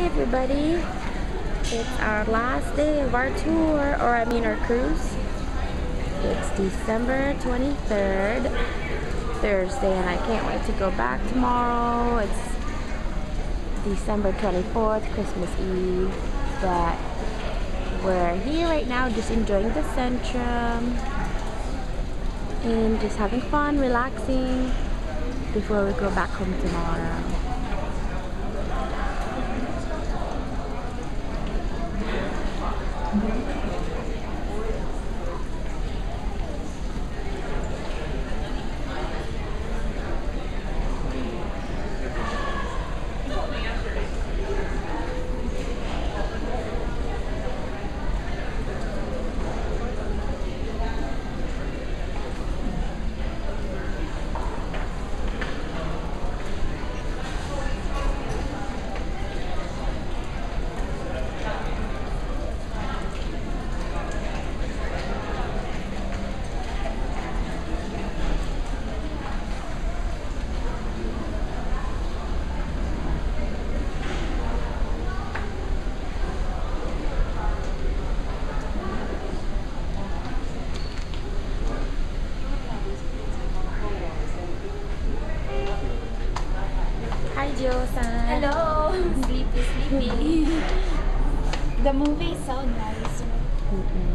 everybody, it's our last day of our tour, or I mean our cruise. It's December 23rd, Thursday, and I can't wait to go back tomorrow. It's December 24th, Christmas Eve, but we're here right now just enjoying the Centrum and just having fun, relaxing before we go back home tomorrow. Hi, Joe-san. Hello! Sleepy. The movie is so nice.